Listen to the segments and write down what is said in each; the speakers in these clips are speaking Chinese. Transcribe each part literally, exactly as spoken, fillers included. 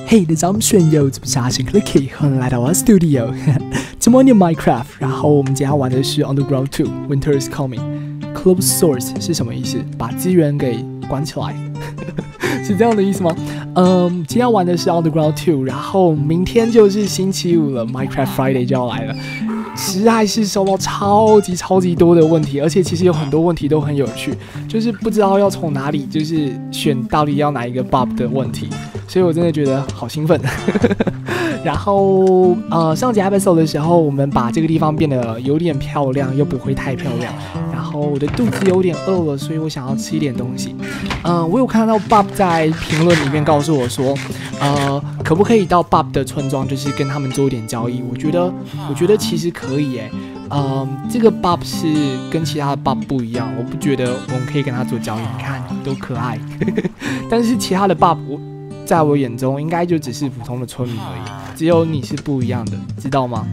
Hey， 大家好，我是炫友，这不是阿星 Clicky， 欢迎来到我的 Studio。这么念 Minecraft， 然后我们今天要玩的是 Underground two Winter is Coming。Close source 是什么意思？把资源给关起来，是这样的意思吗？嗯，今天要玩的是 Underground two， 然后明天就是星期五了 ，Minecraft Friday 就要来了。实在是收到超级超级多的问题，而且其实有很多问题都很有趣，就是不知道要从哪里就是选到底要哪一个 buff 的问题，所以我真的觉得好兴奋。然后呃，上集 episode 的时候，我们把这个地方变得有点漂亮，又不会太漂亮。然后我的肚子有点饿了，所以我想要吃一点东西。嗯、呃，我有看到 Bob 在评论里面告诉我说，呃，可不可以到 Bob 的村庄，就是跟他们做一点交易？我觉得，我觉得其实可以耶。嗯、呃，这个 Bob 是跟其他的 Bob 不一样，我不觉得我们可以跟他做交易。你看，多可爱。但是其他的 Bob， 我在我眼中应该就只是普通的村民而已，只有你是不一样的，知道吗？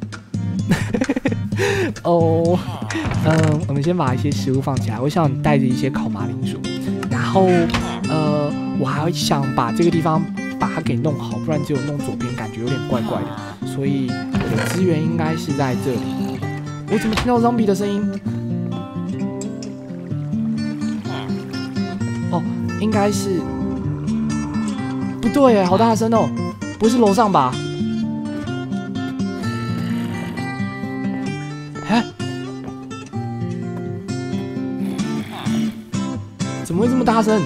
哦，嗯，我们先把一些食物放起来。我想带着一些烤马铃薯，然后呃，我还想把这个地方把它给弄好，不然只有弄左边感觉有点怪怪的。所以我的资源应该是在这里。我怎么听到 zombie 的声音？哦，应该是不对耶，好大声哦，不是楼上吧？怎么会这么大声？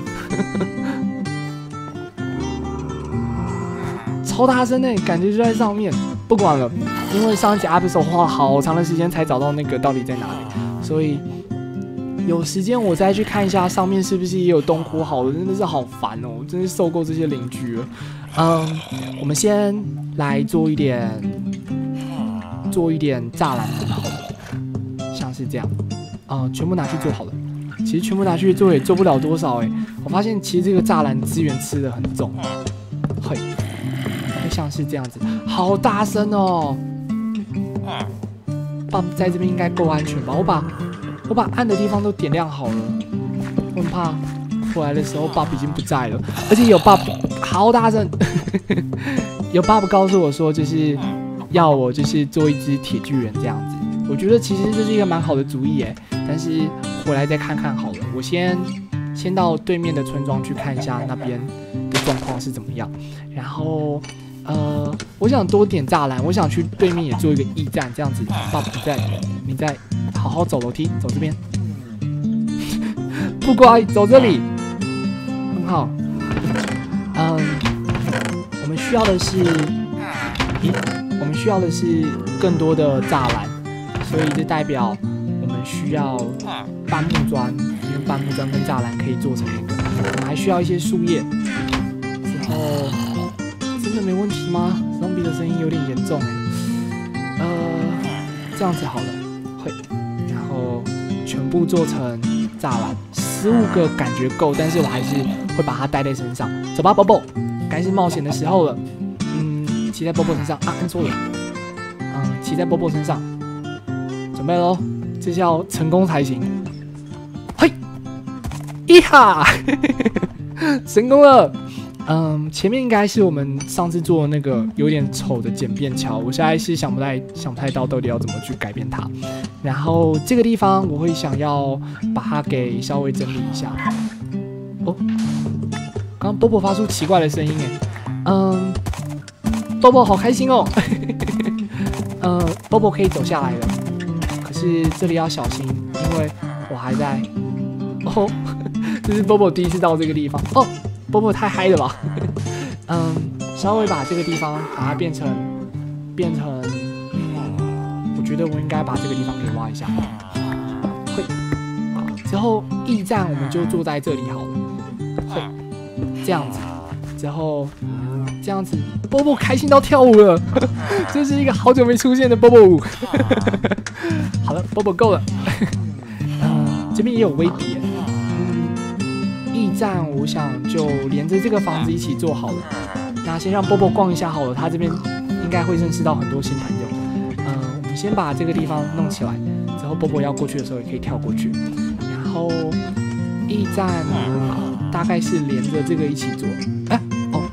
超大声的，感觉就在上面。不管了，因为上一集 episode 花了好长的时间才找到那个到底在哪里，所以有时间我再去看一下上面是不是也有洞窟好了。真的是好烦哦，我真是受够这些邻居了。嗯，我们先来做一点，做一点栅栏好了，像是这样，嗯，全部拿去做好了。其实全部拿去做也做不了多少哎、欸，我发现其实这个栅栏资源吃得很重，嘿，会像是这样子，好大声哦！爸在这边应该够安全吧？我把我把暗的地方都点亮好了，我很怕回来的时候爸已经不在了，而且有爸好大声，有爸爸告诉我说就是要我就是做一只铁巨人这样子，我觉得其实这是一个蛮好的主意哎、欸，但是。回来再看看好了，我先先到对面的村庄去看一下那边的状况是怎么样。然后呃，我想多点栅栏，我想去对面也做一个驿站，这样子。爸爸你在，你在好好走楼梯，走这边。不乖，走这里，很好。嗯，我们需要的是，咦，我们需要的是更多的栅栏，所以这代表我们需要。半木砖，因为半木砖跟栅栏可以做成一个。我们还需要一些树叶。之后真的没问题吗 ？zombie 的声音有点严重哎。呃，这样子好了，会，然后全部做成栅栏，十五个感觉够，但是我还是会把它带在身上。走吧 ，Bobo， 该是冒险的时候了。嗯，骑在 Bobo 身上啊，按错了。嗯，骑在 Bobo 身上，准备咯，这是要成功才行。一哈，成功了。嗯，前面应该是我们上次做的那个有点丑的简便桥，我现在是想不太想不太到到底要怎么去改变它。然后这个地方我会想要把它给稍微整理一下。哦，刚刚 Bobo 发出奇怪的声音哎，嗯 ，Bobo 好开心哦。嗯 ，Bobo 可以走下来了，可是这里要小心，因为我还在。哦。这是 Bobo 第一次到这个地方哦 ，Bobo 太嗨了吧？嗯，稍微把这个地方把它变成变成，嗯，我觉得我应该把这个地方给挖一下。会，好，之后驿站我们就坐在这里好了。会，这样子，之后这样子 ，Bobo 开心到跳舞了，这是一个好久没出现的 Bobo 舞。好了 ，Bobo 够了。嗯，这边也有威迪。驿站，我想就连着这个房子一起做好了。那先让 Bobo 逛一下好了，他这边应该会认识到很多新朋友。嗯，我们先把这个地方弄起来，之后 Bobo 要过去的时候也可以跳过去。然后驿站大概是连着这个一起做。哎、欸，哦，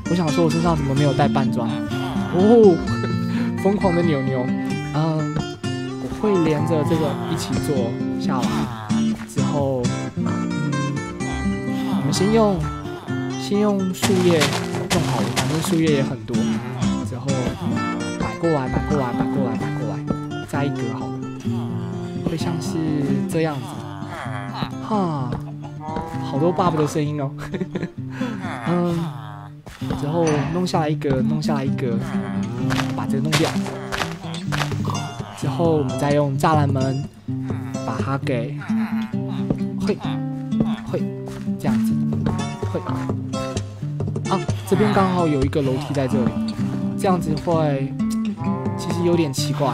我想说，我身上怎么没有带半装？哦，疯狂的扭扭。嗯，我会连着这个一起做下来，之后，嗯，我们先用先用树叶弄好了，反正树叶也很多。之后摆过来，摆过来，摆过来，摆过来，再一格好了，会像是这样子。哈，好多爸爸的声音哦。嗯。之后弄下来一个，弄下来一个，把这个弄掉。之后我们再用栅栏门把它给会会这样子会啊，这边刚好有一个楼梯在这里，这样子会其实有点奇怪。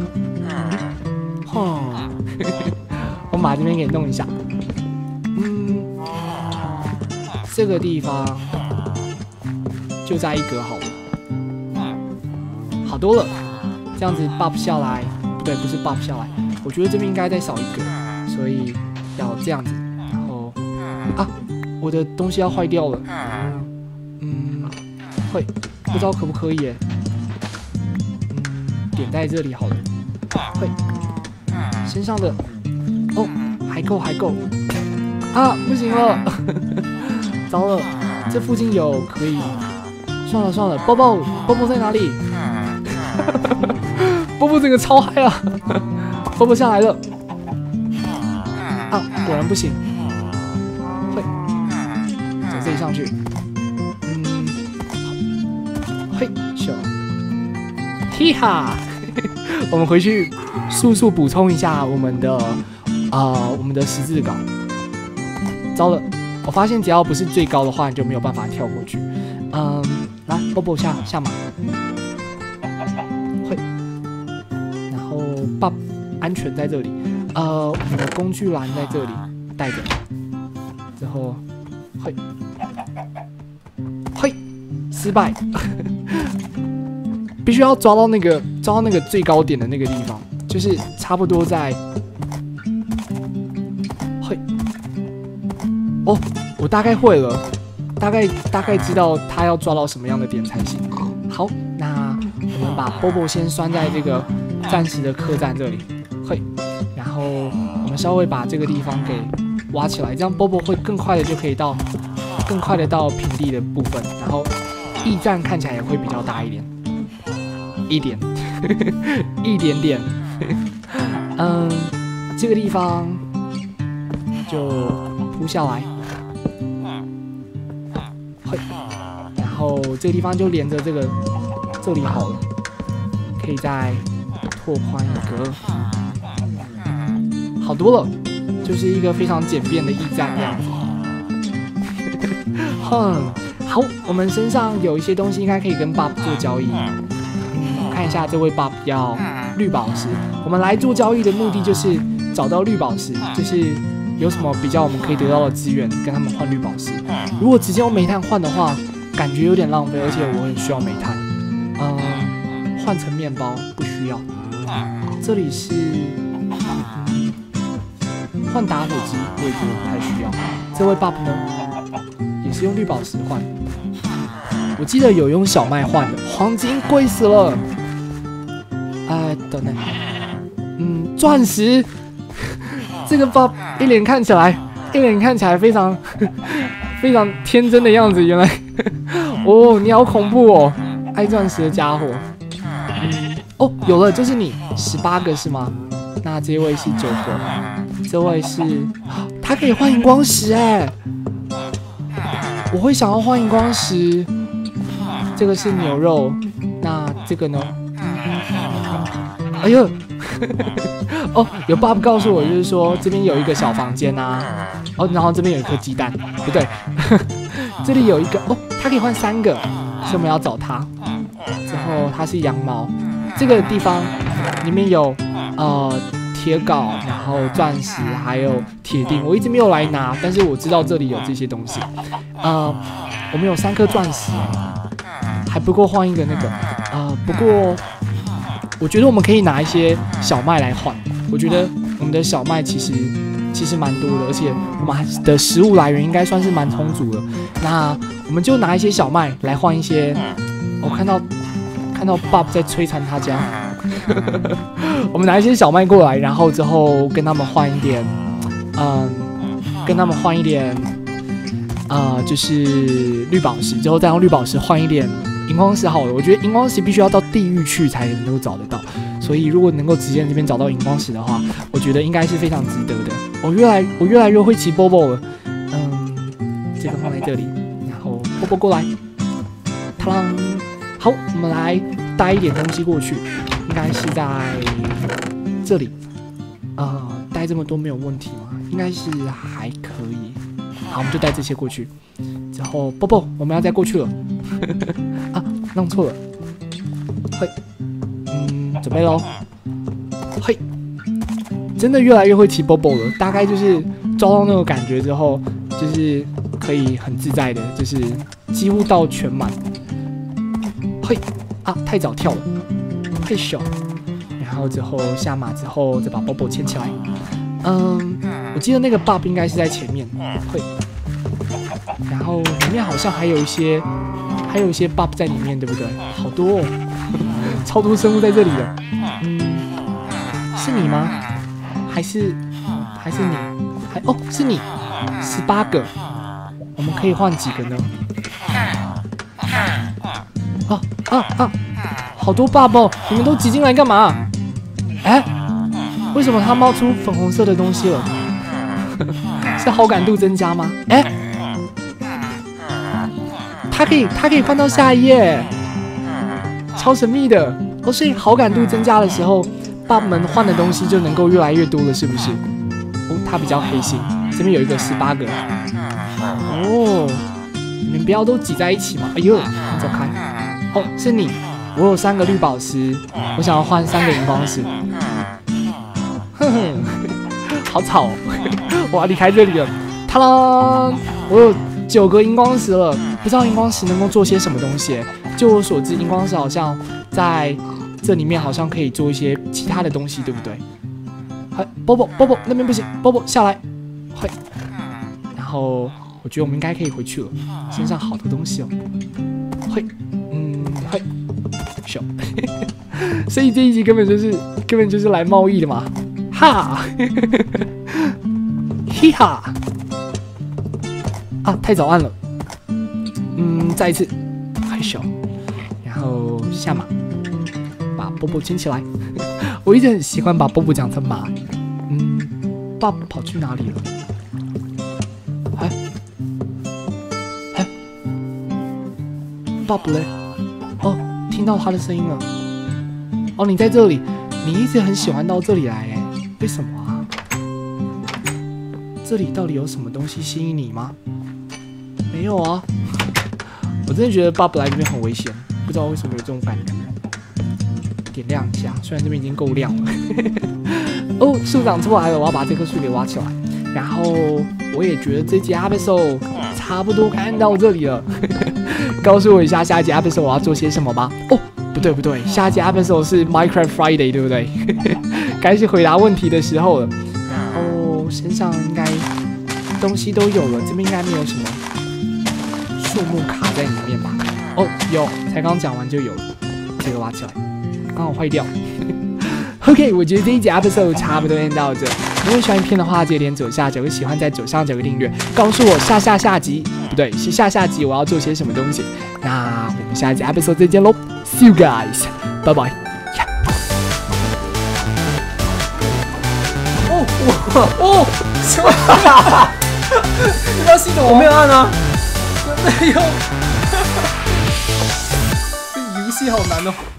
哼，我们把这边给弄一下。嗯，这个地方。就在一格好了，好多了，这样子 buff 下来，不对，不是 buff 下来，我觉得这边应该再少一格，所以要这样子，然后啊，我的东西要坏掉了，嗯，会，不知道可不可以耶，嗯，点在这里好了，会，身上的，哦，还够还够，啊，不行了，糟了，这附近有可以。算了算了，包包包包在哪里？包包整个超嗨啊！包包下来了，啊，果然不行，会从这里上去，嗯，嘿咻，嘿哈，我们回去速速补充一下我们的啊、呃、我们的十字镐。糟了，我发现只要不是最高的话，你就没有办法跳过去。嗯。来 ，Bobo 下下马，会，然后 Bob 安全在这里，呃，我们的工具栏在这里带着，之后会，会，失败，必须要抓到那个抓到那个最高点的那个地方，就是差不多在，会，哦，我大概会了。大概大概知道他要抓到什么样的点才行。好，那我们把 Bobo 先拴在这个暂时的客栈这里，会，然后我们稍微把这个地方给挖起来，这样 Bobo 会更快的就可以到，更快的到平地的部分，然后驿站看起来也会比较大一点，一点，一点点。嗯，这个地方就铺下来。然后这个地方就连着这个这里好了，可以再拓宽一格，好多了，就是一个非常简便的驿站这样子。哼，好，我们身上有一些东西应该可以跟 Bob 做交易。嗯，看一下这位 Bob 要绿宝石，我们来做交易的目的就是找到绿宝石，就是有什么比较我们可以得到的资源，跟他们换绿宝石。如果直接用煤炭换的话，感觉有点浪费，而且我很需要煤炭。嗯，换成面包不需要。这里是换、嗯、打火机，我也觉得不太需要。这位 Bob 呢，也是用绿宝石换。我记得有用小麦换的，黄金贵死了。哎，等等，嗯，钻石。这个 Bob 一脸看起来，一脸看起来非常非常天真的样子，原来。哦，你好恐怖哦，爱钻石的家伙。嗯，哦，有了，就是你，十八个是吗？那这位是九个，这位是，他可以换荧光石哎，我会想要换荧光石。这个是牛肉，那这个呢？哎呦，哦，有 Bob 告诉我，就是说这边有一个小房间啊，哦，然后这边有一颗鸡蛋，不对，这里有一个哦。它可以换三个，所以我们要找它。之后它是羊毛，这个地方里面有呃铁镐，然后钻石，还有铁锭。我一直没有来拿，但是我知道这里有这些东西。呃，我们有三颗钻石，还不够换一个那个。呃，不过我觉得我们可以拿一些小麦来换。我觉得我们的小麦其实其实蛮多的，而且我们的食物来源应该算是蛮充足的。那我们就拿一些小麦来换一些。我看到看到 Bob 在摧残他家，我们拿一些小麦过来，然后之后跟他们换一点，嗯，跟他们换一点，呃，就是绿宝石，之后再用绿宝石换一点荧光石好了。我觉得荧光石必须要到地狱去才能够找得到，所以如果能够直接在这边找到荧光石的话，我觉得应该是非常值得的。我越来我越来越会骑 Bobo 了，嗯，这个放在这里，然后 Bobo 过来，啪啷。好，我们来带一点东西过去，应该是在这里。呃，带这么多没有问题吗？应该是还可以。好，我们就带这些过去。之后，波波，我们要再过去了。啊，弄错了。嘿，嗯，准备咯。嘿，真的越来越会骑 Bobo 了。大概就是抓到那个感觉之后，就是可以很自在的，就是几乎到全满。嘿，啊，太早跳了，太小。然后之后下马之后再把 Bobo 牵起来。嗯，我记得那个 Bob 应该是在前面。会，然后里面好像还有一些，还有一些 Bob 在里面，对不对？好多哦，超多生物在这里的。嗯，是你吗？还是还是你？还哦，是你，十八个。我们可以换几个呢？啊啊啊！好多 Bob 哦，你们都挤进来干嘛？哎，为什么它冒出粉红色的东西了？是好感度增加吗？哎，它可以，它可以换到下一页，超神秘的哦。所以好感度增加的时候 ，Bob 们换的东西就能够越来越多了，是不是？哦，它比较黑心，这边有一个十八个。哦，你们不要都挤在一起嘛！哎呦，你走开。哦，是你，我有三个绿宝石，我想要换三个荧光石。哼哼，好吵哦！我要离开这里了。啪啦，我有九个荧光石了，不知道荧光石能够做些什么东西。就我所知，荧光石好像在这里面好像可以做一些其他的东西，对不对？嘿 ，Bobo Bobo 那边不行 ，Bobo 下来。嘿，然后我觉得我们应该可以回去了，身上好多东西哦。嘿。嘿，小，所以这一集根本就是根本就是来贸易的嘛，哈，嘿哈，啊，太早按了，嗯，再一次，害羞，然后下马，把波波牵起来，我一直很习惯把波波讲成马，嗯，爸爸跑去哪里了？哎，哎，爸爸嘞？哦，听到他的声音了。哦，你在这里，你一直很喜欢到这里来，哎，为什么啊？这里到底有什么东西吸引你吗？没有啊，我真的觉得爸爸来这边很危险，不知道为什么有这种感觉。点亮一下，虽然这边已经够亮了。哦，树长出来了，我要把这棵树给挖起来。然后我也觉得这集 episode 差不多看到这里了。告诉我一下下一集 episode 我要做些什么吧。哦，不对不对，下一集 episode 是 Minecraft Friday， 对不对？该是回答问题的时候了。然后身上应该东西都有了，这边应该没有什么树木卡在里面吧？哦，有，才刚讲完就有了。这个挖起来，刚好坏掉。OK， 我觉得这一集 episode 差不多先到这。如果喜欢影片的话，记得点左下角，喜欢在左上角个订阅，告诉我下下下集不对，是下下集我要做些什么东西。那我们下一集 episode 再见喽 ，See you guys， 拜拜。哦哦哦，什么？你不要系统， 我没有按啊， 真的有。这游戏好难哦。